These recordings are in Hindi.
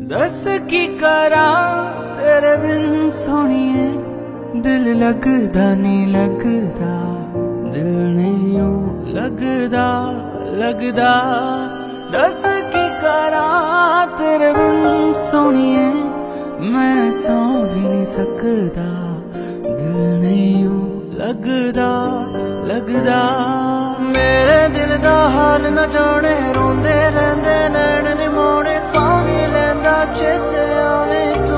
दस की करा तेरे बिन सोनिए, दिल लगदा नहीं लगदा, दिल नहीं लगदा लगदा। दस की करा तेरे बिन सोनिए, मैं सौ भी नहीं सकदा, दिल नहीं लगदा लगदा। मेरे दिल दा हाल न जाने, रोंदे रहंदे नैन निमोने, सौ भी लैंदा चेते आवे तू।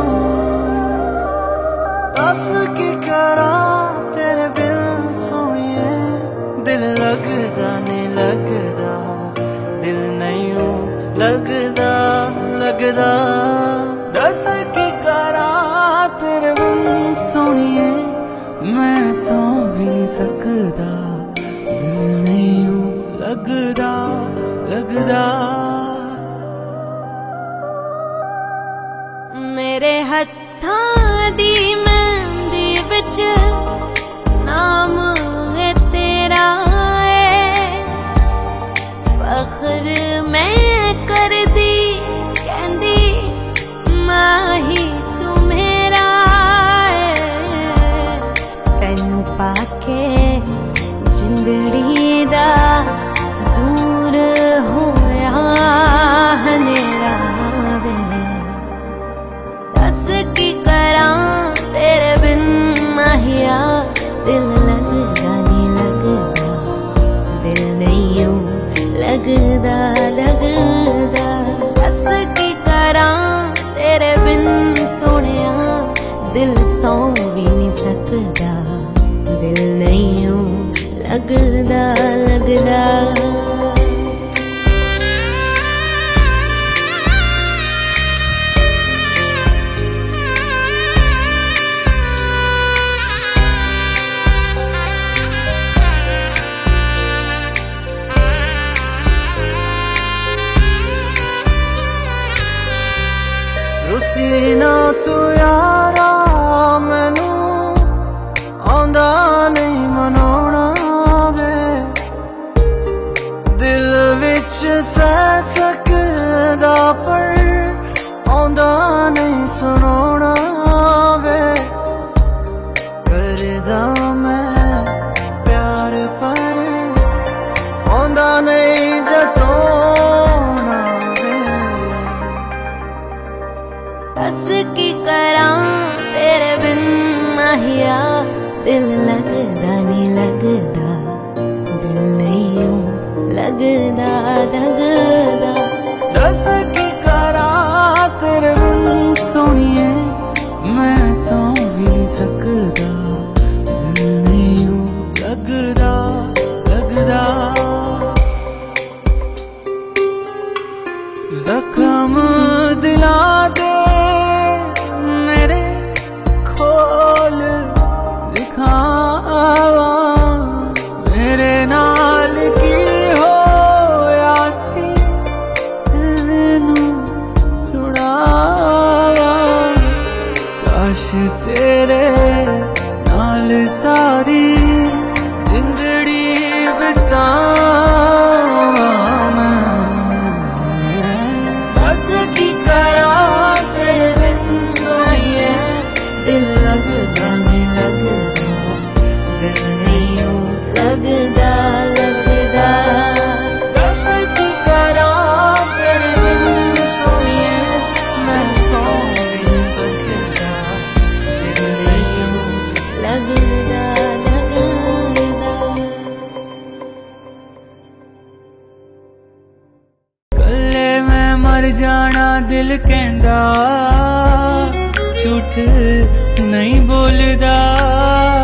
दस की करा तेरे बिन सोनिए, दिल लगदा नहीं लगदा, दिल नहीं लगदा लगदा। दस की करा तेरे बिन सोनिए, मैं सौ भी नहीं सकदा, दिल नहीं लगदा लगदा। मेरे हत्थां दी मेहंदी विच नाम है तेरा, फख्र मैं कर दी कहंदी माही तू मेरा। तैनू पाके जिंदड़ी दा दूर होया हनेरा वे। दस की करा तेरे बिन माहिया, दिल लगदा नहीं लगदा, दिल नहीं लगदा लगदा। दस की करा तेरे बिन सोनिया, दिल सौ भी नहीं सकदा, दिल नहीं लगदा लगदा। रुसी ना तू यारा, मैनू आंदा नहीं मनाउणा वे, दिल विच सह सकदा पर आंदा नहीं सुनाउणा वे। करदा मैं प्यार पर आंदा नहीं जतोना वे। दस की करा तेरे बिन माहिया, दिल लगदा नहीं लगदा, दिल नहीं लगदा लगदा। दस की करा तेरे बिन सोनिए, मैं सौ भी नहीं सकदा, दिल नहीं लगदा लगदा। जख्म दिला दे मेरे खोल दिखावा, मेरे नाल की हो यासी तेनू सुनावा। काश तेरे नाल सारी जिंदड़ी बितावा मैं। दस की करा तेरे बिन सोनिए, दिल लगदा नहीं लगदा, दिल नहीं लगदा लगदा। दस की करा तेरे बिन सोनिए, मैं सौ भी नहीं सकदा, दिल नहीं लगदा लगदा। कल्ले मैं मर जाना दिल कहंदा, झूठ नहीं बोलदा।